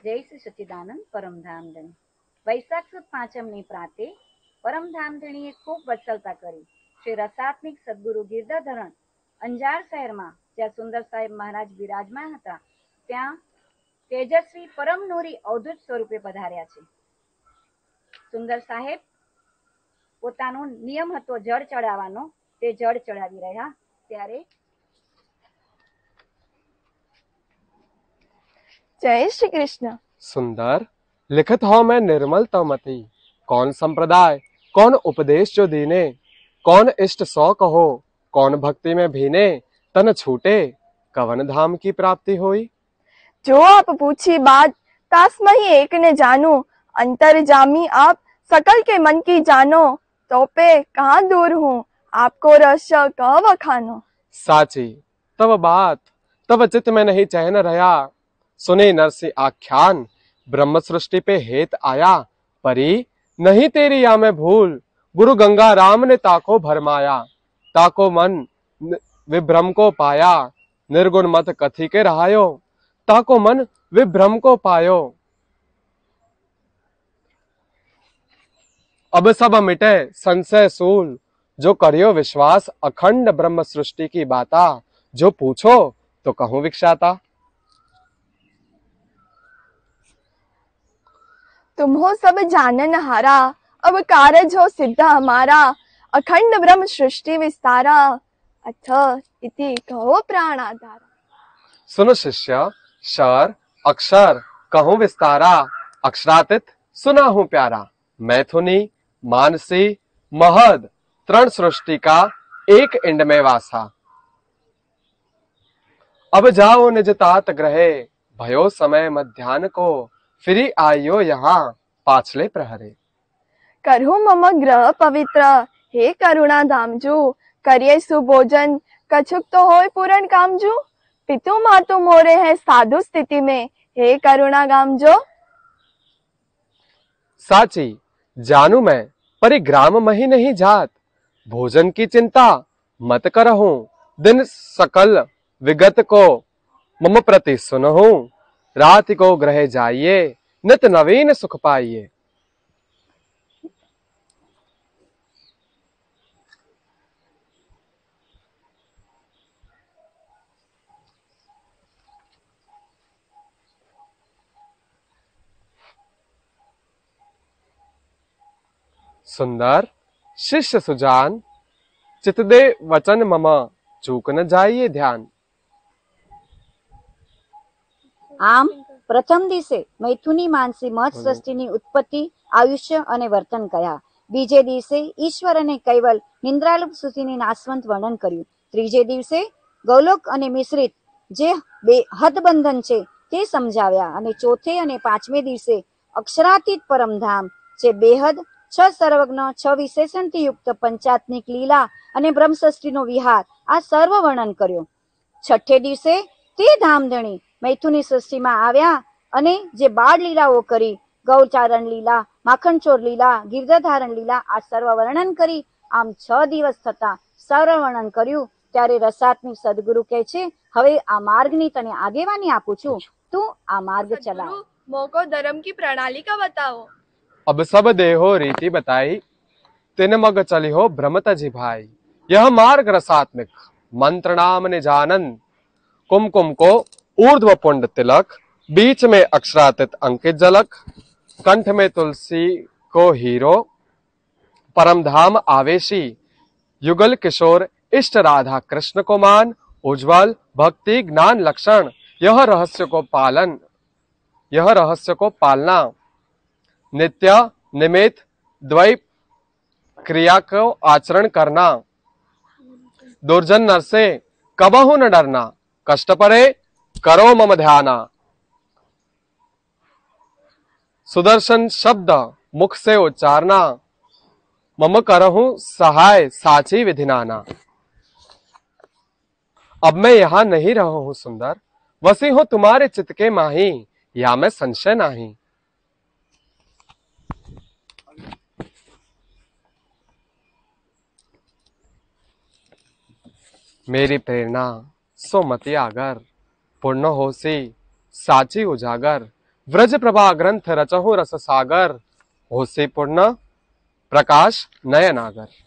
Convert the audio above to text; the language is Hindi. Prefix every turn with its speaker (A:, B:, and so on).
A: जय श्री सच्चिदानंद परमधामधણી. વૈશાખ સુદ પાંચમની પ્રાતે પરમધામધણીએ ખૂબ વત્સલતા કરી. શ્રી રસાત્મિક સદગુરુ ગિરધરધરણ અંજાર શહેરમાં જ્યાં સુંદર સાહેબ મહારાજ બિરાજમાન હતા ત્યાં તેજસ્વી પરમ નૂરી અવધૂત સ્વરૂપે પધાર્યા છે. સુંદર સાહેબ પોતાનો નિયમ હતો જળ ચડાવવાનો, તે જળ ચડાવી રહ્યા ત્યારે
B: जय श्री कृष्ण.
C: सुंदर लिखत हो मैं निर्मल तमति, कौन संप्रदाय कौन उपदेश जो दीने, कौन इष्ट सौ कहो कौन भक्ति में भीने, तन छूटे कवन धाम की प्राप्ति होई.
B: जो आप पूछी बात तासमही एक ने जानू, अंतर जामी आप सकल के मन की जानो, तो पे कहाँ दूर हूँ आपको रहस्य कह बखानो.
C: साची तब बात तब चित्त में नहीं चैन रहा, सुने नरसी आख्यान ब्रह्म सृष्टि पे हेत आया, परी नहीं तेरी या मैं भूल, गुरु गंगा राम ने ताको भरमाया, ताको मन विभ्रम को पाया, निर्गुण मत कथी के रहायो, ताको मन विभ्रम को पायो. अब सब मिटे संशय सूल, जो करियो विश्वास अखंड ब्रह्म सृष्टि की बाता, जो पूछो तो कहूं विख्याता.
B: तुम हो सब जानन हारा, अब कारज हो सिद्ध हमारा, अखंड ब्रह्म सृष्टि विस्तारा, अथ इति कहो प्राण आधारा.
C: सुनो शिष्य, शर अक्षर कहूं विस्तारा, अक्षरातीत सुना हूं प्यारा, मैथुनी मानसी महद तृण सृष्टि का एक इंड में वासा. अब जाओ निज तात ग्रहे, भयो समय मध्याह्न को, फिरी आयो यहाँ पाछले प्रहरे.
B: करहु मम ग्रह पवित्र, हे करुणा धामजू, करिए सुभोजन कछुक तो होय पूर्ण कामजू, पितु मातु मोरे है साधु स्थिति में, हे करुणा गामजो.
C: साची जानू मैं परिग्राम मही नहीं जात, भोजन की चिंता मत करहूं, दिन सकल विगत को मम प्रति सुनहूं, रात को ग्रह जाइए नित नवीन सुख पाइए. सुंदर शिष्य सुजान, चित दे वचन मम, चूक न जाइए ध्यान.
A: આમ પ્રથમ દિવસે મૈથુની માનસી મત સૃષ્ટિની ઉત્પત્તિ, આયુષ્ય અને વર્તન કર્યા. બીજે દિવસે ઈશ્વર અને કૈવલ નિંદ્રાલુપ સૃષ્ટિની નાશવંત વર્ણન કર્યું. ત્રીજે દિવસે ગૌલોક અને મિશ્રિત જે બે હદબંધન છે તે સમજાવ્યા અને ચોથે અને પાંચમે દિવસે અક્ષરાતીત પરમધામ જે બેહદ છ સર્વજ્ઞ છ વિશેષણથી યુક્ત પંચાત્મિક લીલા અને બ્રહ્મસૃષ્ટિનો વિહાર આ સર્વ વર્ણન કર્યો. છઠ્ઠે દિવસે તે ધામધણી મૈથુની સૃષ્ટિમાં આવ્યા અને જે બાળ લીલાઓ કરી, ગૌચારણ લીલા, માખણચોર લીલા, ગિરધધારણ લીલા આ સર્વ વર્ણન કરી. આમ 6 દિવસ થતા સર્વ વર્ણન કર્યું. ત્યારે રસાત્મિક સદગુરુ કહે છે, હવે આ માર્ગની તને આગેવાની આપું છું, તું આ માર્ગ ચલાવ.
B: मोको धर्म की प्रणाली का बताओ.
C: अब सब देहो रीति बताई, तिन मग चली हो भ्रमत जी भाई. यह मार्ग रसात्मिक मंत्र नाम निजानंद, कुमकुम को ऊर्ध्व पुंड तिलक, बीच में अक्षरातीत अंकित झलक, कंठ में तुलसी को हीरो, परमधाम आवेशी, युगल किशोर इष्ट राधा कृष्ण को मान, उज्ज्वल भक्ति ज्ञान लक्षण, यह रहस्य को पालना, नित्य निमित द्वैत क्रिया को आचरण करना, दुर्जन नर से कबहु न डरना, कष्ट परे करो मम ध्याना, सुदर्शन शब्द मुख से उच्चारना, मम करहूं सहाय साची विधिनाना. अब मैं यहाँ नहीं रहा हूं सुंदर, वसी हो तुम्हारे चित्त के माही, या मैं संशय नाही. मेरी प्रेरणा सो मति आगर, पूर्ण होसी साची उजागर, व्रज प्रभा ग्रंथ रचहु रस सागर, होसे पूर्ण प्रकाश नयनागर।